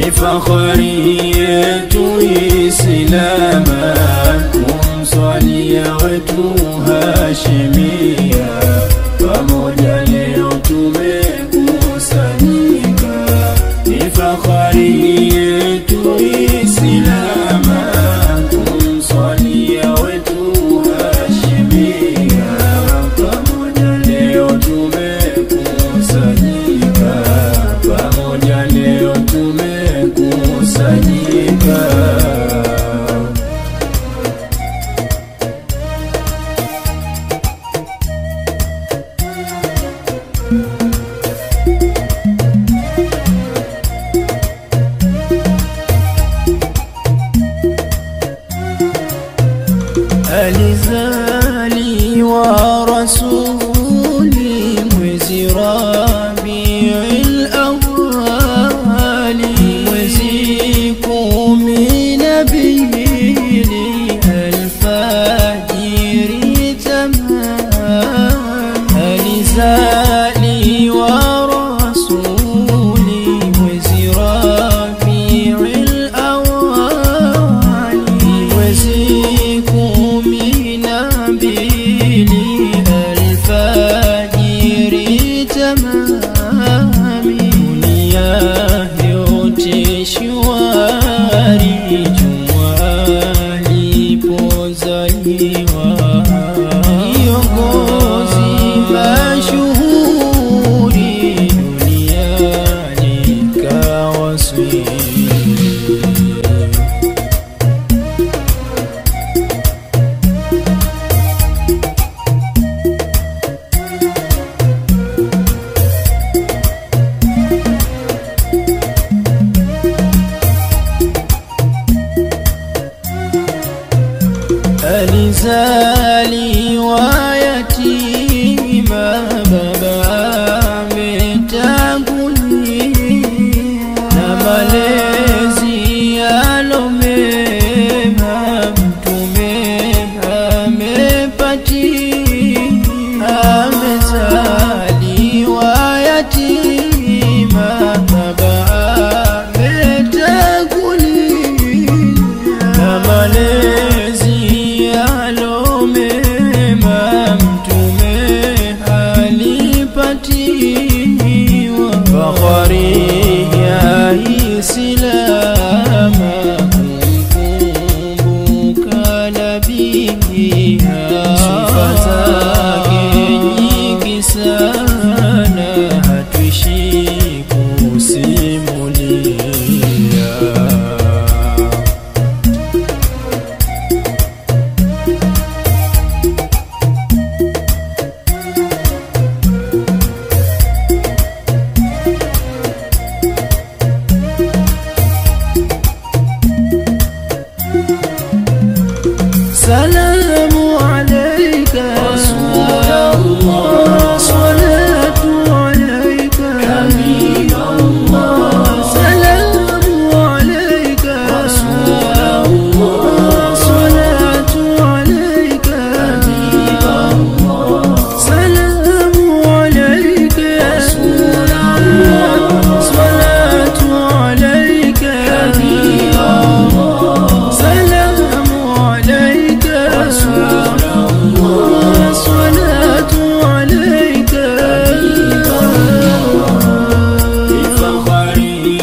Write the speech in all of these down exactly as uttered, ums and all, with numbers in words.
فخري إسلاما kumswalia wetu Hashimia pamoja leo tumekusanyika ni fahari yetu Islama kumswalia wetu Hashimia pamoja leo tumekusanyika pamoja leo tumekusanyika alizaliwa rasuli mwezi Rabiul Awwali mwezi kumi na mbili alfajiri tamam alizaliwa rasuli mwezi Rabiul Awwali mwezi alfajiri tamami dunia yote shwari jua alipozaliwa kiongozi mashuhuri duniani kawasili alizaliwa yatima baba ametangulia na malezi alomema mtume amepatia amezaliwa yatima baba ametangulia na malezi فخري إسلاما kumkumbuka nabiha sifa zake nyingi sana hatuishi kusimulia سلام عليك رسول الله صلاة عليك حبيب الله سلام عليك رسول الله صلاة عليك حبيب الله سلام عليك رسول الله صلاة عليك حبيب الله سلام عليك رسول الله صلاة عليك فخري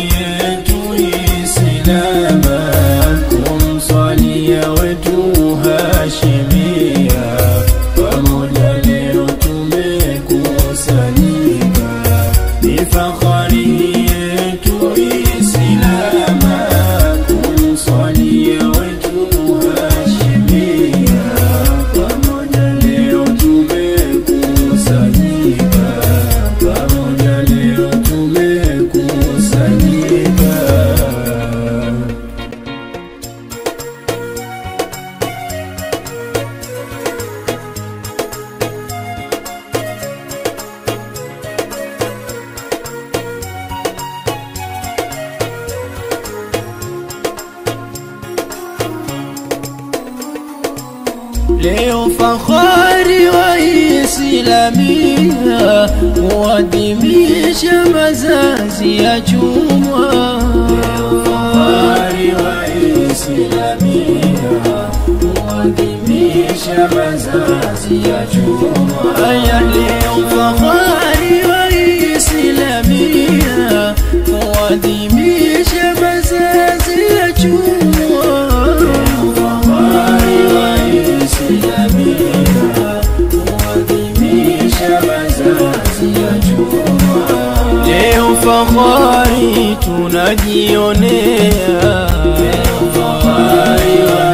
إسلاما kumswalia wetu Hashimia pamoja leo tumekusanyika ni fahari yetu Islama kumswalia wetu Hashimia pamoja leo tumekusanyika pamoja leo tumekusanyika leo fahari wa Islamia kuadhimisha mazazi ya chumwa. chumwa. Aya leo fahari wa Islamia kuadhimisha mazazi ya chumwa. Leo fahari wa Islamia kuadhimisha mazazi ya chumwa. Leo fahari tunajionea. Leo fahari wa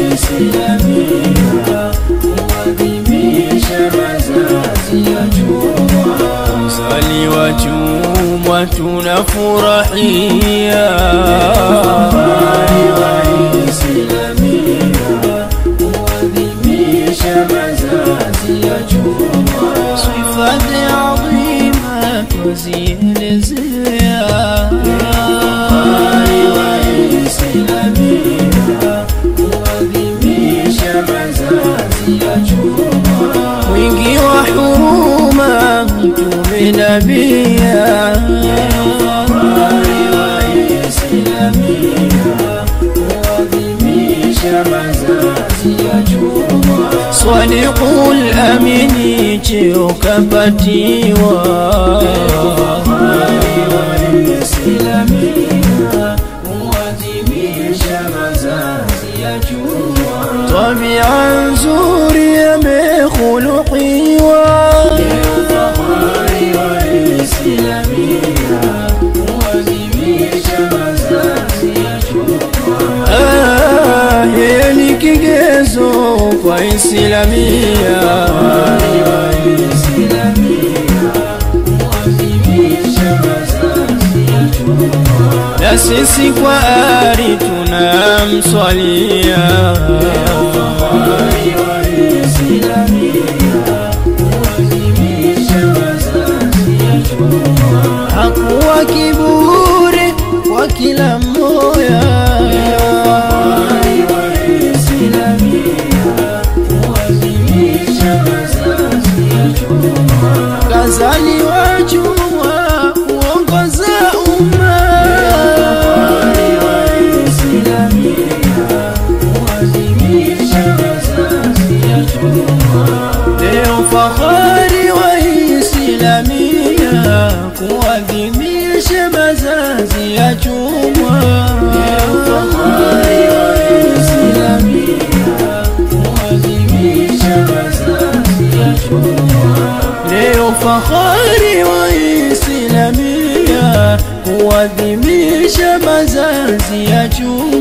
Islamia kuadhimisha mazazi ya chumwa. Mzaliwa chumwa tunafurahia. Leo fahari wa Islamia kuadhimisha mazazi ya chumwa. Sifa adhima tuzielezea. Leo fahari wa Islamia kuadhimisha mazazi ya chumwa. Mwingi wa huruma Mtume Nabia. Leo fahari wa Islamia kuadhimisha mazazi ya chumwa. Swadiqul amini cheo kapatiwa. Leo fahari wa Islamia kuadhimisha mazazi ya chumwa. Tabia nzuri amekhuluqiwa. Leo fahari wa Islamia kuadhimisha mazazi ya chumwa. Ah, yeye ni kigezo kwa Islamia. Fahari wa Islamia kuadhimisha mazazi ya chumwa. Na sisi kwa ari tunamswalia. Leo fahari wa Islamia kuadhimisha mazazi ya chumwa. Hakuwa kiburi kwa kila mmoja. Leo fahari wa Islamia kuadhimisha mazazi ya chumwa. Kazaliwa chumwa kuongoza umma. Leo fahari wa Islamia kuadhimisha mazazi ya chumwa. Leo fahari wa Islamia kuadhimisha mazazi ya chumwa. Leo fahari wa Islamia kuadhimisha mazazi ya chumwa. Leo fahari wa Islamia kuadhimisha mazazi ya chumwa.